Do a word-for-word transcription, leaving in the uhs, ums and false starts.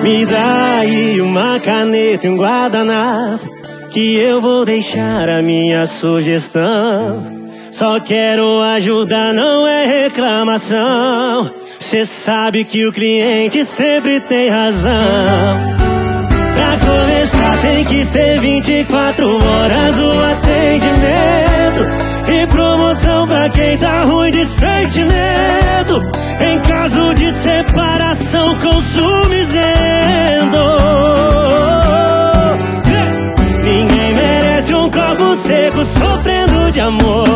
Me dá aí uma caneta e um guardanapo, que eu vou deixar a minha sugestão. Só quero ajudar, não é reclamação. Cê sabe que o cliente sempre tem razão. Pra começar tem que ser vinte e quatro horas o atendimento, e promoção pra quem tá ruim de sentimento. Em caso de separação, consumo isento. Ninguém merece um copo seco sofrendo de amor.